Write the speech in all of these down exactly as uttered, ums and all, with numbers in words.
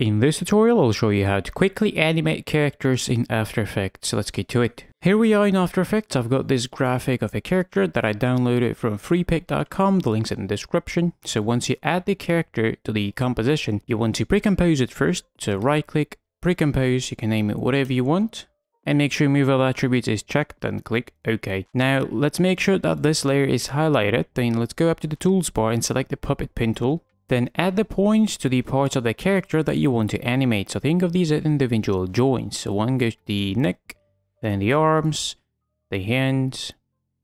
In this tutorial, I'll show you how to quickly animate characters in After Effects, so let's get to it. Here we are in After Effects. I've got this graphic of a character that I downloaded from freepik dot com, the link's in the description. So once you add the character to the composition, you want to pre-compose it first. So right click, pre-compose, you can name it whatever you want. And make sure Move All Attributes is checked, then click OK. Now let's make sure that this layer is highlighted, then let's go up to the Tools bar and select the Puppet Pin tool. Then add the points to the parts of the character that you want to animate. So think of these as individual joints. So one goes to the neck, then the arms, the hands.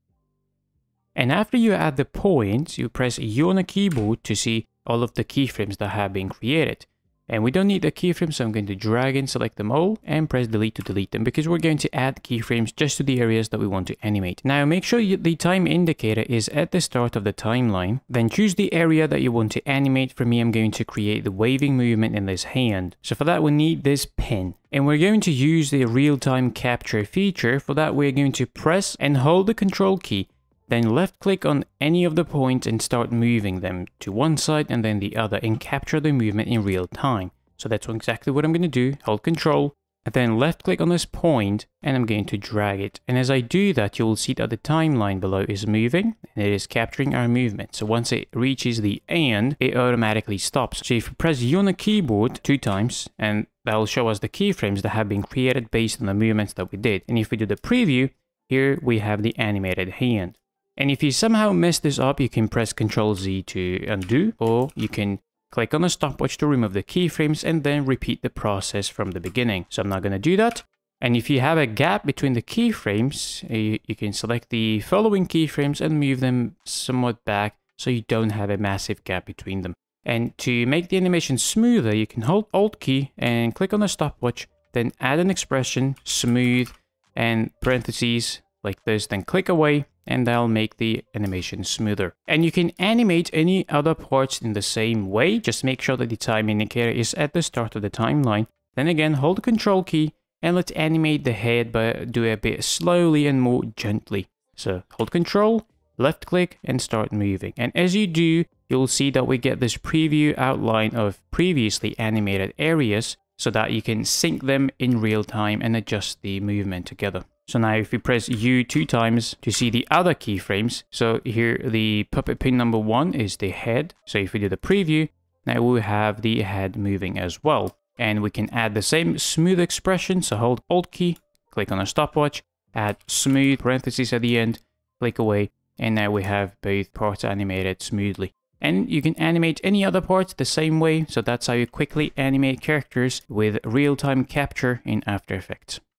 And after you add the points, you press U on the keyboard to see all of the keyframes that have been created. And we don't need the keyframes, so I'm going to drag and select them all and press delete to delete them because we're going to add keyframes just to the areas that we want to animate. Now make sure you, the time indicator is at the start of the timeline. Then choose the area that you want to animate. For me, I'm going to create the waving movement in this hand. So for that, we need this pin. And we're going to use the real-time capture feature. For that, we're going to press and hold the control key. Then left click on any of the points and start moving them to one side and then the other and capture the movement in real time. So that's exactly what I'm going to do. Hold control and then left click on this point and I'm going to drag it. And as I do that, you'll see that the timeline below is moving and it is capturing our movement. So once it reaches the end, it automatically stops. So if you press U on the keyboard two times, and that'll show us the keyframes that have been created based on the movements that we did. And if we do the preview, here we have the animated hand. And if you somehow mess this up, you can press control Z to undo, or you can click on the stopwatch to remove the keyframes and then repeat the process from the beginning. So I'm not going to do that. And if you have a gap between the keyframes, you, you can select the following keyframes and move them somewhat back so you don't have a massive gap between them. And to make the animation smoother, you can hold Alt key and click on the stopwatch, then add an expression, smooth, and parentheses like this, then click away. And that'll make the animation smoother. And you can animate any other parts in the same way. Just make sure that the time indicator is at the start of the timeline. Then again, hold the control key and let's animate the head, but do it a bit slowly and more gently. So hold control, left click and start moving. And as you do, you'll see that we get this preview outline of previously animated areas so that you can sync them in real time and adjust the movement together. So now if we press U two times to see the other keyframes, so here the puppet pin number one is the head. So if we do the preview, now we have the head moving as well. And we can add the same smooth expression. So hold Alt key, click on a stopwatch, add smooth parentheses at the end, click away. And now we have both parts animated smoothly. And you can animate any other parts the same way. So that's how you quickly animate characters with real-time capture in After Effects.